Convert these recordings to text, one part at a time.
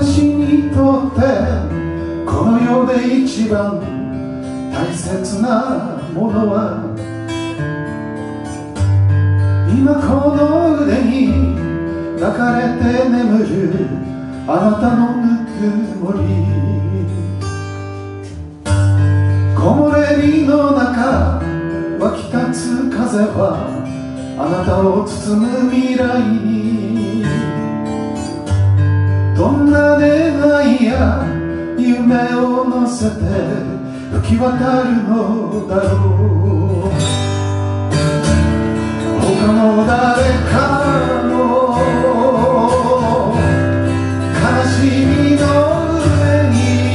私にとってこの世で一番大切なものは、今この腕に抱かれて眠るあなたのぬくもり、木漏れ日の中湧き立つ風はあなたを包む未来に、どんな願いや夢を乗せて吹き渡るのだろう。他の誰かの悲しみの上に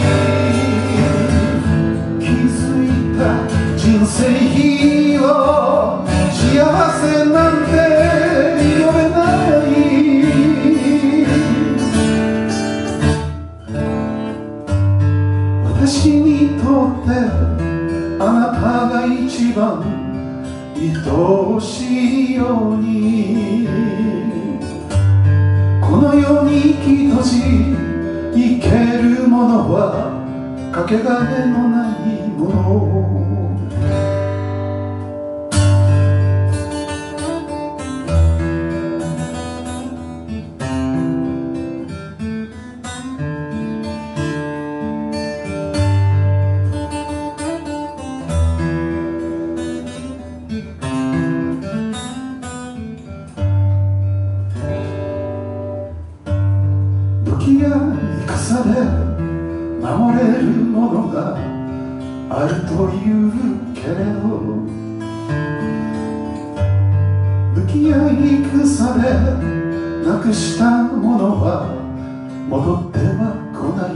築いた人生を幸せなんて呼べない。私にとってあなたが一番愛しいように、この世に生きとし生けるものはかけがえのないもの。武器や戦で守れるものがあるというけれど、武器や戦でなくしたものは戻っては来ない。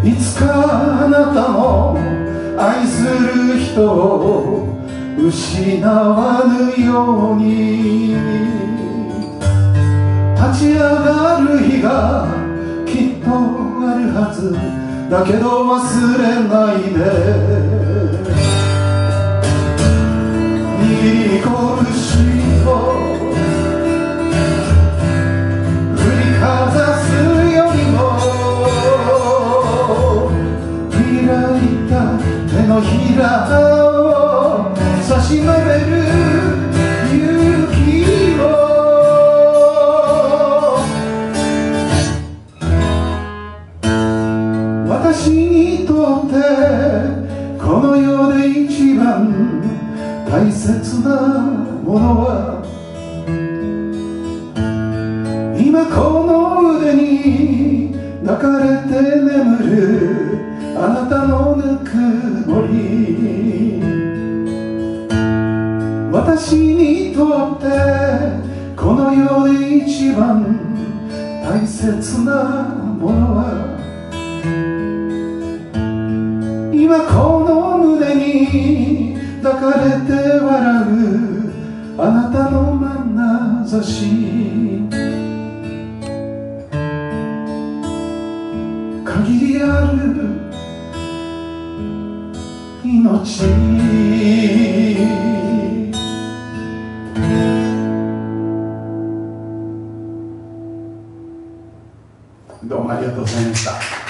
いつかあなたも愛する人を失わぬように、立ち上がる日がきっとあるはずだけど忘れないで。握り拳を振りかざすよりも開いた手のひらを差し伸べる勇気を、私にとってこの世で一番大切なものは、今この腕に抱かれて眠るあなたのぬくもり。私にとってこの世で一番大切なものは、今この胸に抱かれて笑うあなたの眼差し、限りある命。どうもありがとうございました。